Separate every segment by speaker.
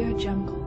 Speaker 1: Audio Jungle.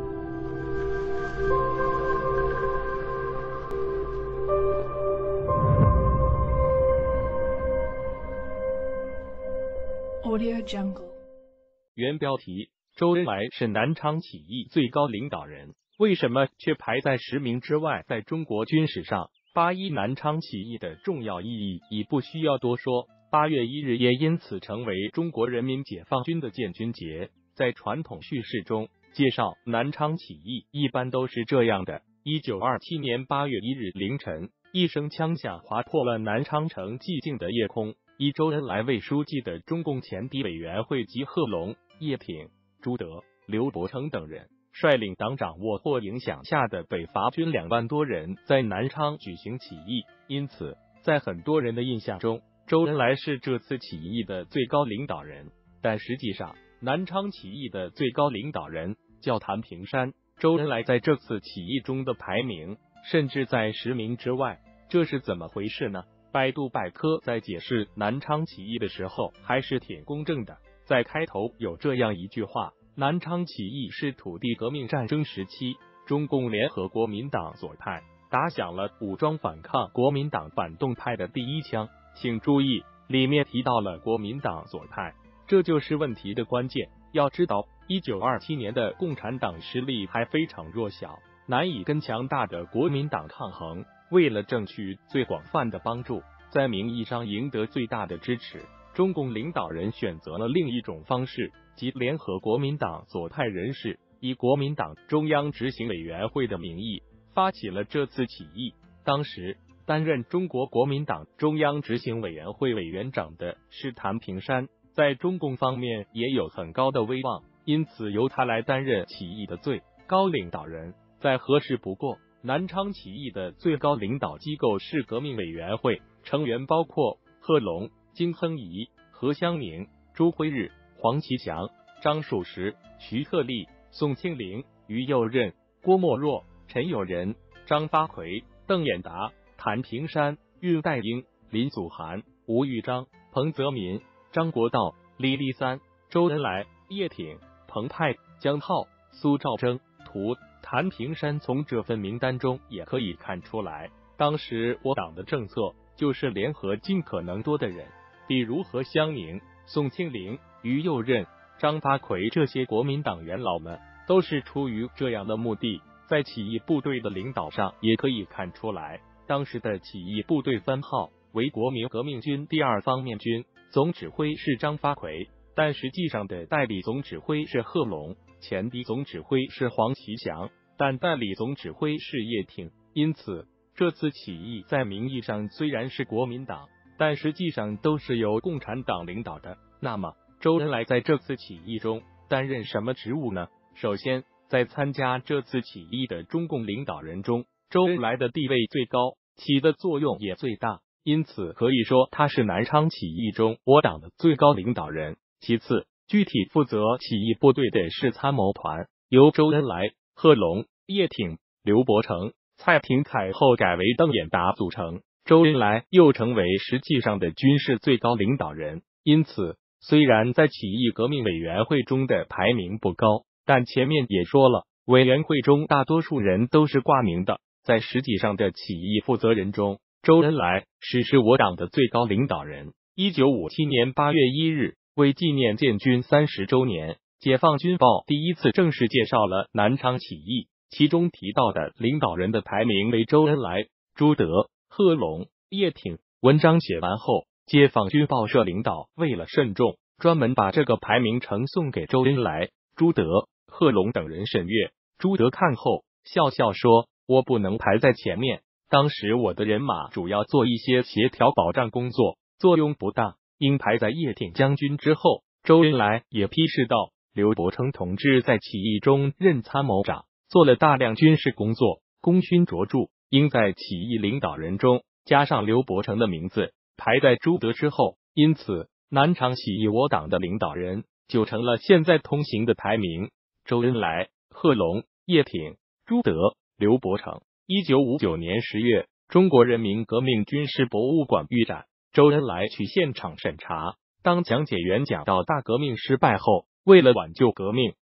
Speaker 1: Audio Jungle.
Speaker 2: 原标题：周恩来是南昌起义最高领导人，为什么却排在10名之外？在中国军史上，8·1南昌起义的重要意义已不需要多说。8月1日也因此成为中国人民解放军的建军节。在传统叙事中，介绍南昌起义一般都是这样的：1927年8月1日凌晨，一声枪响划破了南昌城寂静的夜空。以周恩来为书记的中共前敌委员会及贺龙、叶挺、朱德、刘伯承等人，率领党掌握或影响下的北伐军2万多人在南昌举行起义。因此，在很多人的印象中，周恩来是这次起义的最高领导人。但实际上，南昌起义的最高领导人叫谭平山，周恩来在这次起义中的排名甚至在10名之外，这是怎么回事呢？百度百科在解释南昌起义的时候还是挺公正的，在开头有这样一句话：南昌起义是土地革命战争时期中共联合国民党左派打响了武装反抗国民党反动派的第一枪。请注意，里面提到了国民党左派，这就是问题的关键。要知道，1927年的共产党实力还非常弱小，难以跟强大的国民党抗衡。为了争取最广泛的帮助，在名义上赢得最大的支持，中共领导人选择了另一种方式，即联合国民党左派人士，以国民党中央执行委员会的名义发起了这次起义。当时担任中国国民党中央执行委员会委员长的是谭平山，在中共方面也有很高的威望，因此由他来担任起义的最高领导人，再合适不过。南昌起义的最高领导机构是革命委员会，成员包括贺龙、金亨颐、何香凝、朱辉日、黄其强、张树实、徐特立、宋庆龄、于右任、郭沫若、陈友仁、张发奎、邓演达、谭平山、恽代英、林祖涵、吴玉章、彭泽民、张国焘、李立三、周恩来、叶挺、彭湃、江浩、苏兆征、图。谭平山从这份名单中也可以看出来，当时我党的政策就是联合尽可能多的人，比如何香凝、宋庆龄、于右任、张发奎这些国民党元老们，都是出于这样的目的。在起义部队的领导上也可以看出来，当时的起义部队番号为国民革命军第2方面军，总指挥是张发奎，但实际上的代理总指挥是贺龙，前敌总指挥是黄其强，但代理总指挥是叶挺。因此，这次起义在名义上虽然是国民党，但实际上都是由共产党领导的。那么，周恩来在这次起义中担任什么职务呢？首先，在参加这次起义的中共领导人中，周恩来的地位最高，起的作用也最大，因此可以说他是南昌起义中我党的最高领导人。其次，具体负责起义部队的是参谋团，由周恩来、贺龙、叶挺、刘伯承、蔡廷锴后改为邓演达组成。周恩来又成为实际上的军事最高领导人，因此虽然在起义革命委员会中的排名不高，但前面也说了，委员会中大多数人都是挂名的。在实际上的起义负责人中，周恩来是我党的最高领导人。1957年8月1日，为纪念建军30周年，解放军报第一次正式介绍了南昌起义，其中提到的领导人的排名为周恩来、朱德、贺龙、叶挺。文章写完后，解放军报社领导为了慎重，专门把这个排名呈送给周恩来、朱德、贺龙等人审阅。朱德看后笑笑说：“我不能排在前面，当时我的人马主要做一些协调保障工作，作用不大，应排在叶挺将军之后。”周恩来也批示道，刘伯承同志在起义中任参谋长，做了大量军事工作，功勋卓著，应在起义领导人中加上刘伯承的名字，排在朱德之后。因此，南昌起义我党的领导人就成了现在通行的排名：周恩来、贺龙、叶挺、朱德、刘伯承。1959年10月，中国人民革命军事博物馆预展，周恩来去现场审查。当讲解员讲到大革命失败后，为了挽救革命，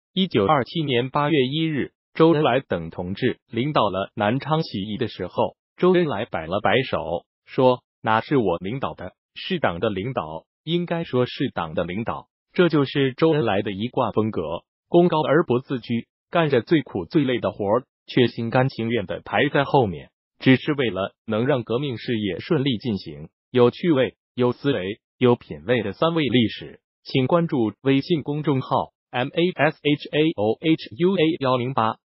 Speaker 2: 1927年8月1日，周恩来等同志领导了南昌起义的时候，周恩来摆了摆手，说：“哪是我领导的，是党的领导，应该说是党的领导。”这就是周恩来的一贯风格，功高而不自居，干着最苦最累的活儿，却心甘情愿的排在后面，只是为了能让革命事业顺利进行。有趣味、有思维、有品味的三位历史，请关注微信公众号 MASHAOHUA108。